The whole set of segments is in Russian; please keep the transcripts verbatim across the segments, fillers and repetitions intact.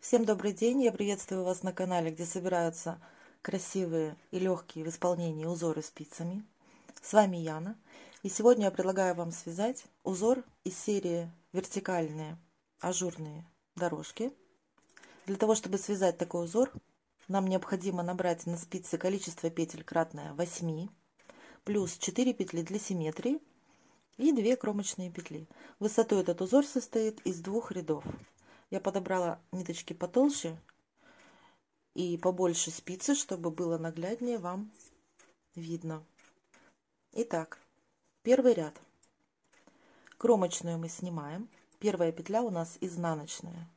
Всем добрый день! Я приветствую вас на канале, где собираются красивые и легкие в исполнении узоры спицами. С вами Яна. И сегодня я предлагаю вам связать узор из серии вертикальные ажурные дорожки. Для того, чтобы связать такой узор, нам необходимо набрать на спице количество петель кратное восьми, плюс четыре петли для симметрии и две кромочные петли. Высотой этот узор состоит из двух рядов. Я подобрала ниточки потолще и побольше спицы, чтобы было нагляднее вам видно. Итак, первый ряд. Кромочную мы снимаем. Первая петля у нас изнаночная.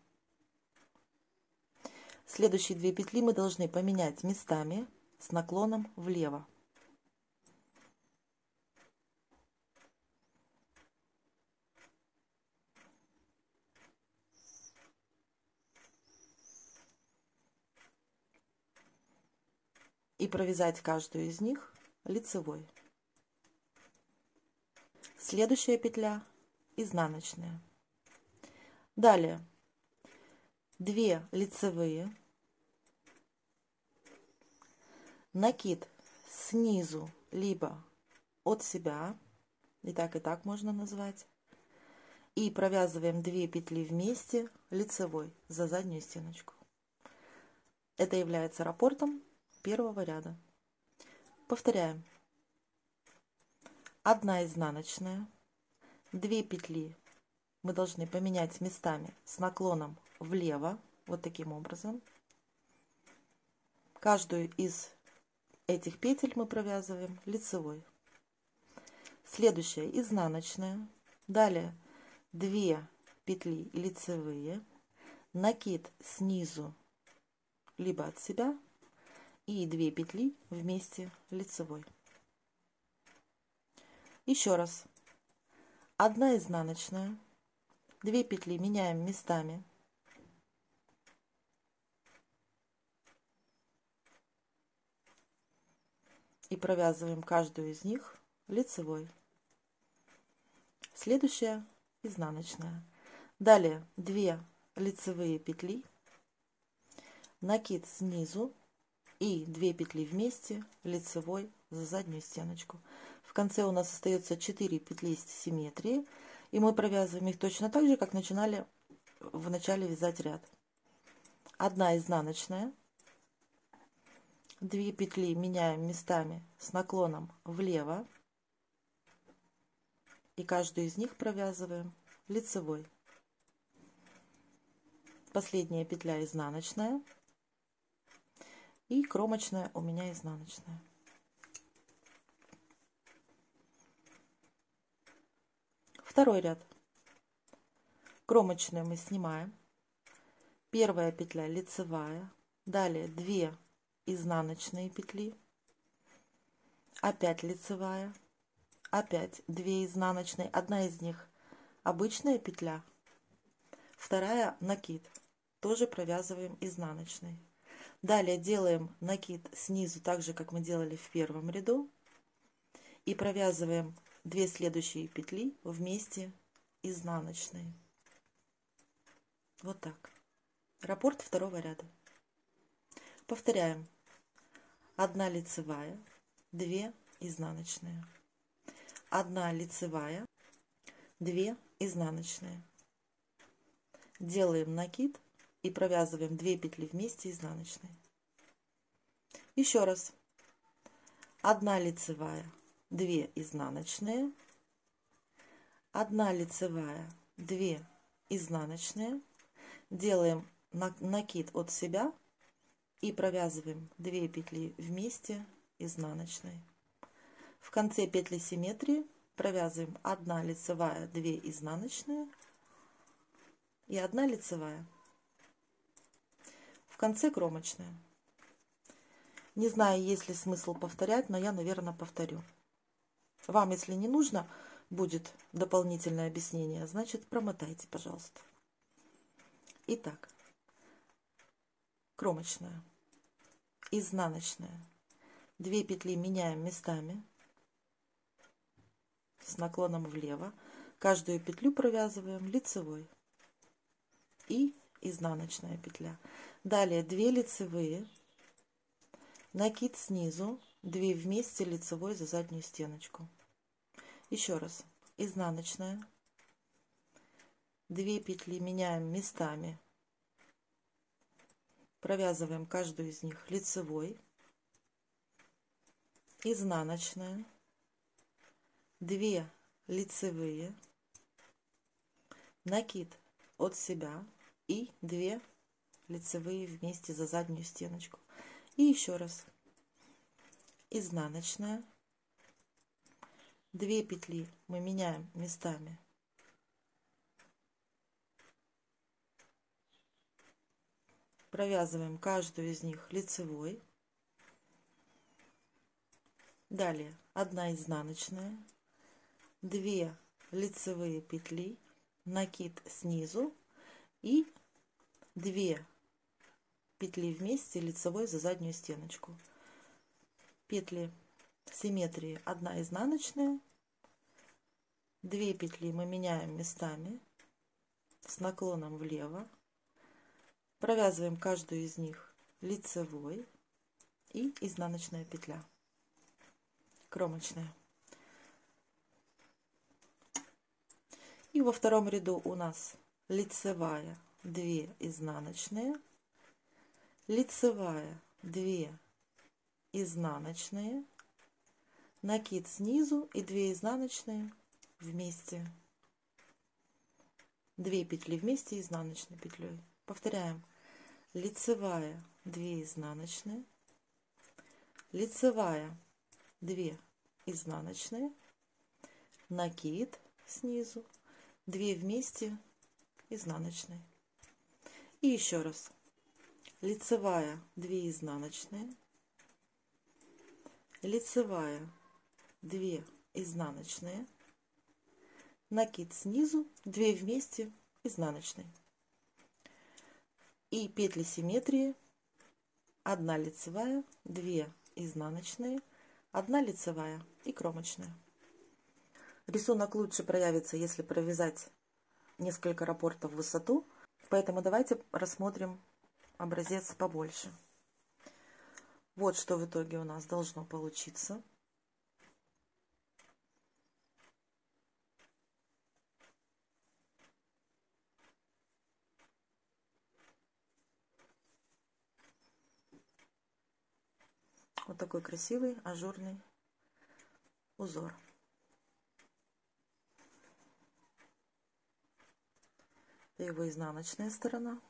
Следующие две петли мы должны поменять местами с наклоном влево. И провязать каждую из них лицевой. Следующая петля изнаночная. Далее две лицевые, накид снизу либо от себя, и так и так можно назвать, и провязываем две петли вместе лицевой за заднюю стеночку. Это является раппортом первого ряда. Повторяем. Одна изнаночная, две петли мы должны поменять местами с наклоном влево, вот таким образом. Каждую из этих петель мы провязываем лицевой. Следующая изнаночная, далее две петли лицевые, накид снизу либо от себя и две петли вместе лицевой. Еще раз. Одна изнаночная, две петли меняем местами, и провязываем каждую из них лицевой. Следующая изнаночная. Далее две лицевые петли, накид снизу и две петли вместе лицевой за заднюю стеночку. В конце у нас остается четыре петли с симметрией, и мы провязываем их точно так же, как начинали в начале вязать ряд. Одна изнаночная, две петли меняем местами с наклоном влево, и каждую из них провязываем лицевой. Последняя петля изнаночная, и кромочная у меня изнаночная. Второй ряд. Кромочную мы снимаем. Первая петля лицевая, далее две изнаночные петли, опять лицевая, опять две изнаночные, одна из них обычная петля, вторая накид, тоже провязываем изнаночной. Далее делаем накид снизу, так же как мы делали в первом ряду, и провязываем две следующие петли вместе изнаночной. Вот так. Раппорт второго ряда. Повторяем. Одна лицевая, две изнаночные, одна лицевая, две изнаночные. Делаем накид и провязываем две петли вместе изнаночной. Еще раз. Одна лицевая, две изнаночные, одна лицевая, две изнаночные. Делаем накид от себя и провязываем две петли вместе изнаночной. В конце петли симметрии провязываем одна лицевая, две изнаночные и одна лицевая. В конце кромочная. Не знаю, есть ли смысл повторять, но я, наверное, повторю. Вам, если не нужно будет дополнительное объяснение, значит, промотайте, пожалуйста. Итак, кромочная, изнаночная, две петли меняем местами с наклоном влево, каждую петлю провязываем лицевой и изнаночная петля. Далее две лицевые, накид снизу, две вместе лицевой за заднюю стеночку. Еще раз, изнаночная, две петли меняем местами, провязываем каждую из них лицевой, изнаночная, две лицевые, накид от себя и две лицевые вместе за заднюю стеночку. И еще раз, изнаночная, две петли мы меняем местами, провязываем каждую из них лицевой. Далее одна изнаночная, две лицевые петли, накид снизу и две петли вместе лицевой за заднюю стеночку. Петли симметрии: одна изнаночная, две петли мы меняем местами с наклоном влево, провязываем каждую из них лицевой и изнаночная петля, кромочная. И во втором ряду у нас лицевая, две изнаночные, лицевая, две изнаночные, накид снизу и две изнаночные вместе, две петли вместе изнаночной петлей. Повторяем: лицевая, две изнаночные, лицевая, две изнаночные, накид снизу, две вместе изнаночные. И еще раз: лицевая, две изнаночные, лицевая, две изнаночные, накид снизу, две вместе изнаночные. И петли симметрии: одна лицевая, две изнаночные, одна лицевая и кромочная. Рисунок лучше проявится, если провязать несколько раппортов в высоту, поэтому давайте рассмотрим образец побольше. Вот что в итоге у нас должно получиться. Вот такой красивый ажурный узор. Это его изнаночная сторона.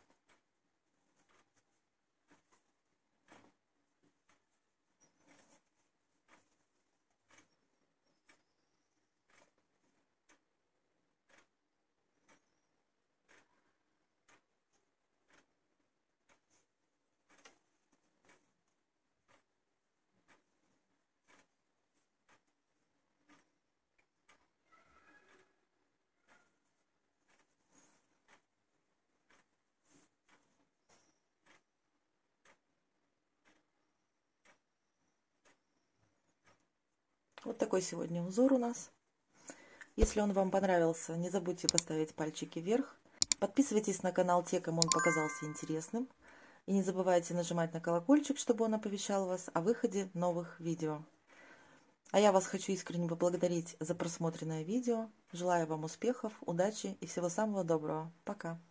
Вот такой сегодня узор у нас. Если он вам понравился, не забудьте поставить пальчики вверх. Подписывайтесь на канал те, кому он показался интересным. И не забывайте нажимать на колокольчик, чтобы он оповещал вас о выходе новых видео. А я вас хочу искренне поблагодарить за просмотренное видео. Желаю вам успехов, удачи и всего самого доброго. Пока!